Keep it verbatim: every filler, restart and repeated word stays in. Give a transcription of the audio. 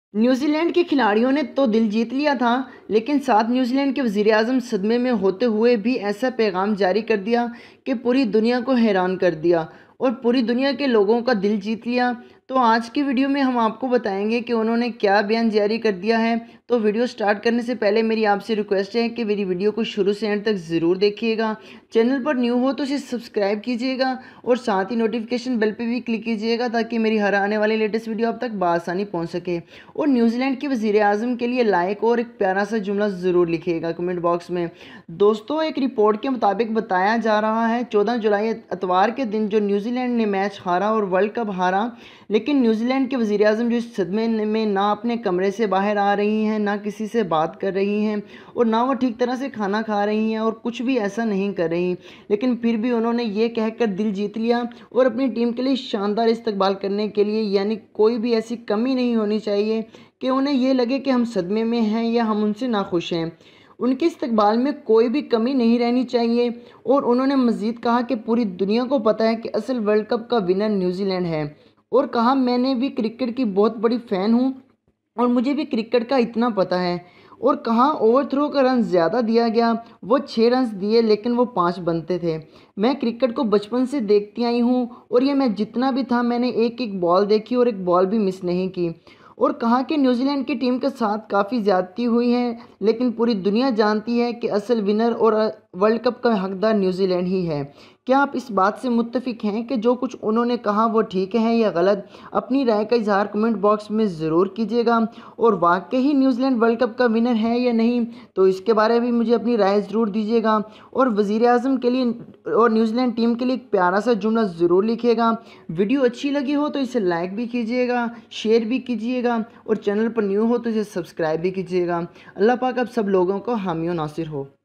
न्यूजी land के खिलाड़ियों ने तो दिल जीत लिया था, लेकिन साथ न्यूजी लैंड के वज़ीर-ए-आज़म सदमे में होते हुए भी ऐसा पैगाम जारी कर दिया कि पूरी दुनिया को हैरान कर दिया और पूरी दुनिया के लोगों का दिल जीत लिया। तो आज की वीडियो में हम आपको बताएंगे कि उन्होंने क्या बयान जारी कर दिया है। तो वीडियो स्टार्ट करने से पहले मेरी आपसे रिक्वेस्ट है कि मेरी वीडियो को शुरू से एंड तक ज़रूर देखिएगा। चैनल पर न्यू हो तो इसे सब्सक्राइब कीजिएगा और साथ ही नोटिफिकेशन बेल पे भी क्लिक कीजिएगा ताकि मेरी हर आने वाली लेटेस्ट वीडियो आप तक बआसानी पहुंच सके। और न्यूजीलैंड के वज़ीर-ए-आज़म के लिए लाइक और एक प्यारा सा जुमला ज़रूर लिखिएगा कमेंट बॉक्स में। दोस्तों, एक रिपोर्ट के मुताबिक बताया जा रहा है चौदह जुलाई इतवार के दिन जो न्यूजीलैंड ने मैच हारा और वर्ल्ड कप हारा, लेकिन न्यूजीलैंड के वज़ीर-ए-आज़म जो इस सदमे में ना अपने कमरे से बाहर आ रही हैं, ना किसी से बात कर रही हैं और ना वो ठीक तरह से खाना खा रही हैं और कुछ भी ऐसा नहीं कर रही, लेकिन फिर भी उन्होंने ये कहकर दिल जीत लिया और अपनी टीम के लिए शानदार इस्तकबाल करने के लिए, यानी कोई भी ऐसी कमी नहीं होनी चाहिए कि उन्हें ये लगे कि हम सदमे में हैं या हम उनसे नाखुश हैं। उनके इस्तकबाल में कोई भी कमी नहीं रहनी चाहिए। और उन्होंने मज़ीद कहा कि पूरी दुनिया को पता है कि असल वर्ल्ड कप का विनर न्यूजीलैंड है और कहा मैंने भी क्रिकेट की बहुत बड़ी फ़ैन हूँ और मुझे भी क्रिकेट का इतना पता है। और कहाँ ओवर थ्रो का रन ज़्यादा दिया गया, वो छः रन दिए लेकिन वो पाँच बनते थे। मैं क्रिकेट को बचपन से देखती आई हूँ और ये मैच जितना भी था मैंने एक एक बॉल देखी और एक बॉल भी मिस नहीं की। और कहा कि न्यूजीलैंड की टीम के साथ काफ़ी ज़्यादती हुई है, लेकिन पूरी दुनिया जानती है कि असल विनर और वर्ल्ड कप का हकदार न्यूजीलैंड ही है। क्या आप इस बात से मुत्तफिक हैं कि जो कुछ उन्होंने कहा वो ठीक है या गलत? अपनी राय का इजहार कमेंट बॉक्स में ज़रूर कीजिएगा। और वाकई ही न्यूजीलैंड वर्ल्ड कप का विनर है या नहीं, तो इसके बारे में मुझे अपनी राय ज़रूर दीजिएगा। और वज़ीर-ए-आज़म के लिए और न्यूजीलैंड टीम के लिए एक प्यारा सा जुमला ज़रूर लिखिएगा। वीडियो अच्छी लगी हो तो इसे लाइक भी कीजिएगा, शेयर भी कीजिएगा और चैनल पर न्यू हो तो इसे सब्सक्राइब भी कीजिएगा। अल्लाह पाक आप सब लोगों को हामी और नासिर हो।